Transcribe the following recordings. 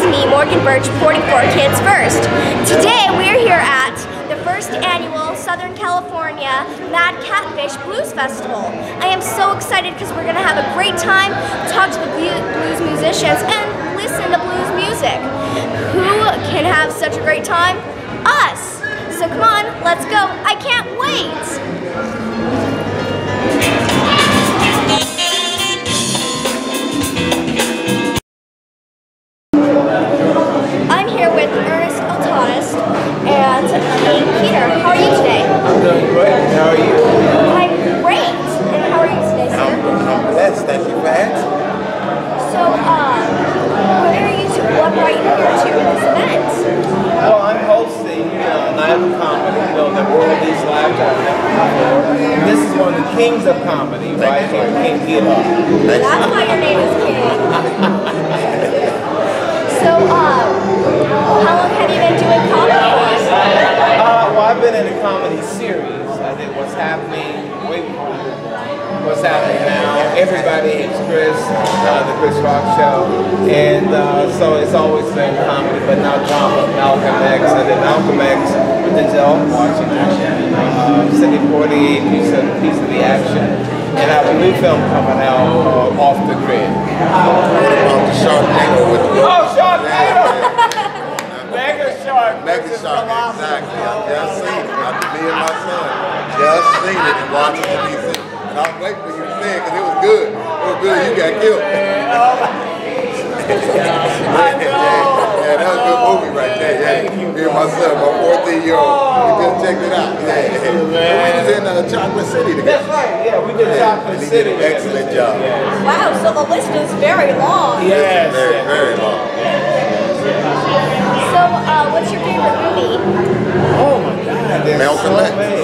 me, Morgan Birch, reporting for Kids First. Today we're here at the first annual Southern California Mad Catfish Blues Festival. I am so excited because we're going to have a great time, talk to the blues musicians, and listen to blues music. Who can have such a great time? Us! So come on, let's go. I can't wait! I'm here with Ernest and Kedar. How are you today? I'm doing great. How are you? I'm great. And how are you today, sir? I'm blessed. Thank you for asking. So, what brought you here to this event? Well, I'm hosting a night of comedy, the World East Live and this is one of the kings of comedy, right here, King Kedar. That's why your name is King. So, how long have you been doing comedy for? Well, I've been in a comedy series. I did What's Happening, way before you were born. What's Happening Now, Everybody Hates Chris, the Chris Rock Show. And so it's always been comedy, but now drama, Malcolm X. I did Malcolm X with Denzel Washington, City 48, piece of the action. And I have a new film coming out called Off the Grid. What about the Sharknado with the Sharknado! Mega Shark. Mega Shark, exactly. I just seen it. Me and my son just seen it in Washington, D.C. And I was waiting for you to say it because it was good. It was good. You got killed. Yeah, that was a good movie right there. Yeah. Me and my son, my 14-year-old, we just checked it out. Yeah. We was in Chocolate City together. That's right. Yeah, we did Chocolate City. He did an excellent job. Wow, so the list is very long. Yes. Very, very long. So, what's your favorite movie? Oh my God, there's Malcolm so X. many.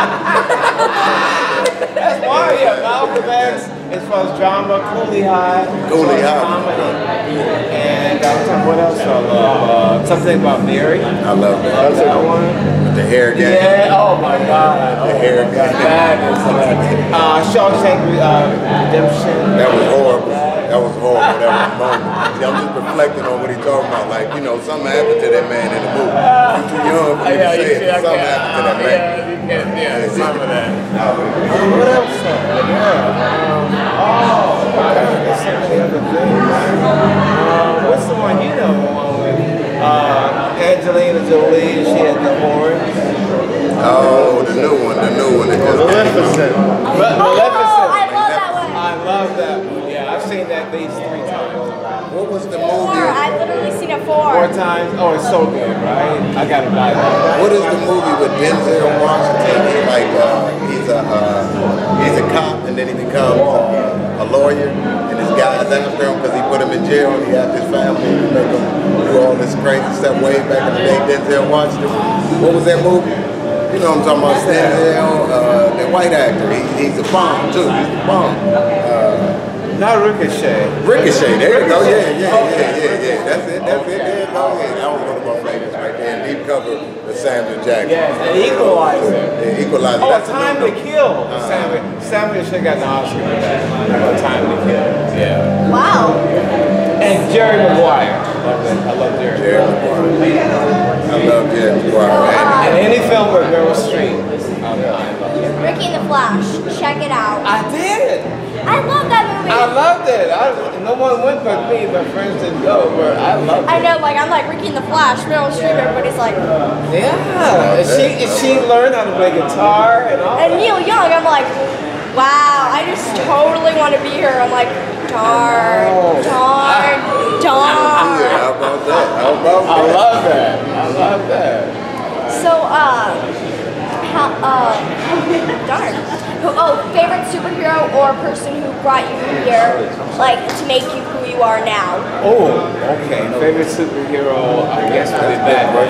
That's why, yeah, Malcolm X, as far as drama, Cooley High, comedy, and what else I love? Something about Mary. I love that. That's that one. With the hair gang. Yeah, oh my God. The hair gang. That is Shawshank Redemption. That was horrible. That was horrible. That was a moment. See, I'm just reflecting on what he's talking about. Like, you know, something happened to that man in the movie. You're too young for me to say it. Something happened to that man. Yeah, some of that. What else? There's so many other things. What's the one you know? The one with Angelina Jolie, she had the horns. Oh, the new one. Maleficent. Maleficent. I love that one. I love that one. Yeah, I've seen that at least 3 times. What was the 4. movie? I've literally seen it 4. 4 times? Oh, it's so good, right? I gotta buy that. What is the movie with Denzel Washington? He's like, he's a cop and then he becomes a lawyer and his guys after him because he put him in jail and he had his family to make him do all this crazy stuff way back in the day. Denzel Washington. What was that movie? You know what I'm talking about? Denzel, the white actor. He's a bomb too. He's a bomb. Not Ricochet. Ricochet, there you go. Yeah. That's it. There you go. Yeah, that was one of my favorites right there. Deep cover with Samuel Jackson. Yes, and Equalizer. Yeah, Equalizer. Oh, That's Time to Kill. Samuel should have got an Oscar for that. Time to Kill. Yeah. Wow. And Jerry Maguire. I love Jerry Maguire. I love Jerry Maguire. And any film with Meryl Streep. I love it. Ricky and the Flash. Check it out. I did. I love that movie. I loved it. No one went but me. My friends didn't go, but I loved it. I know, I'm like Ricky and the Flash, Meryl Streep. Everybody's like, yeah. And she learned how to play guitar and all. And Neil Young. I'm like, wow. I just totally want to be here. I'm like, darn. Yeah, how about that? I love that. So, darn. Favorite superhero or person who brought you here, like, to make you who you are now? Oh, okay. Favorite superhero, I guess, would be Batman.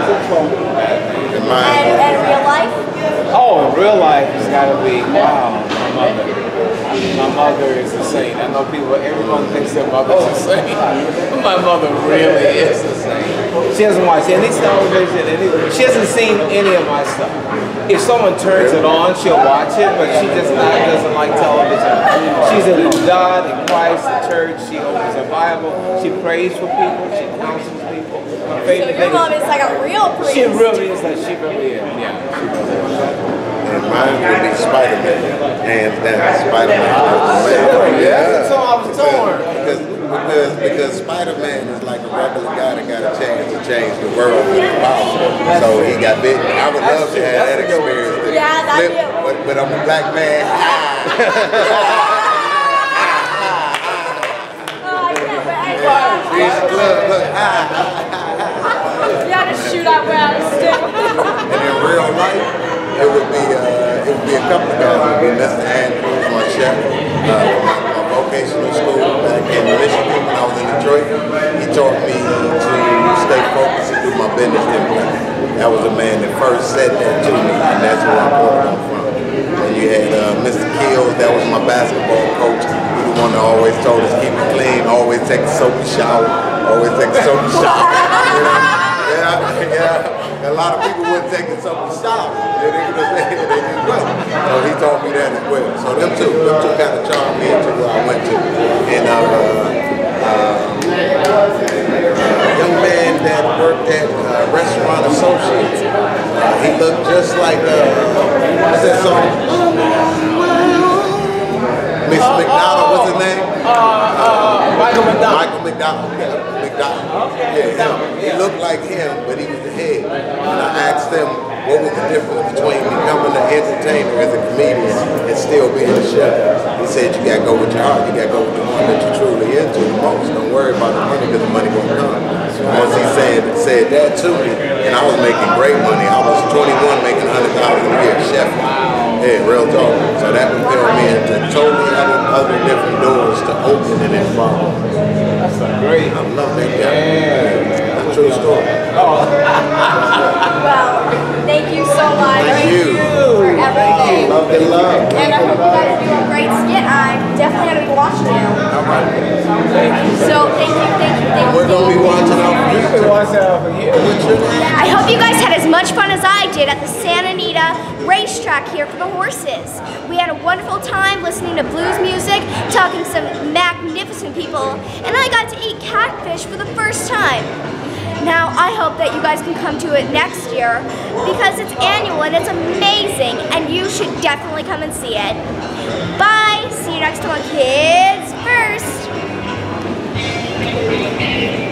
And real life? Oh, in real life, it's got to be, wow, my mother. My mother is a saint. I know everyone thinks their mother's a saint. My mother really is a saint. She doesn't watch any television. She hasn't seen any of my stuff. If someone turns it on, she'll watch it, but she just doesn't like television. She's in God, in Christ, in church. She opens her Bible. She prays for people. She counsels people. So your mom is like a real priest. She really is. She really is. Yeah, she really is. And mine would be Spider-Man, hands down. Spider-Man. Yeah. So I was torn. Because Spider-Man is like a regular guy that got a chance to change the world with his power. So he got big. I would love to have that experience. Yeah, that's you. But I'm a black man. Look. You had to shoot out where I was standing. And in real life, it would be a couple of guys. It would be Mr. Andrews, my chef, my vocational school back in Michigan when I was in Detroit. He taught me to stay focused and do my business differently. That was the man that first said that to me, and that's where I brought it from. And you had Mr. Kills, that was my basketball coach. He the one that always told us keep it clean, always take a soapy shower, always take a soapy shower. Yeah. A lot of people wouldn't take a soapy shower. So he taught me that as well. So them two kind of charmed me into where I went to. And young man that worked at Restaurant Associates, he looked just like what's that song? Miss McDonald, what's his name? Michael McDonald. Michael McDonald. Yeah, him. He looked like him, but he was the head. And I asked him what was the difference between becoming an entertainer as a comedian and still being a chef. He said you gotta go with your heart. You gotta go with the one that you're truly into the most. Don't worry about the money because the money won't come. Once he said that to me, and I was making great money. I was 21 making $100,000 a year, chef. Yeah, real talk. So that propelled me into totally other different doors to open and involve. That's great. I love that guy. Yeah. That's a true story. Well, thank you so much. Thank you. For everything. Love and love. And I hope you guys do a great skit. I'm definitely going to be watching you. All right. So thank you. We're going to be watching out for you. You've been watching out for years. I hope you guys had as much fun as I did at the Santa Anita Racetrack here for the horses. We had a wonderful time listening to blues music, talking to some magnificent people, and I got to eat catfish for the first time. Now, I hope that you guys can come to it next year because it's annual and it's amazing, and you should definitely come and see it. Bye! See you next time on Kids First!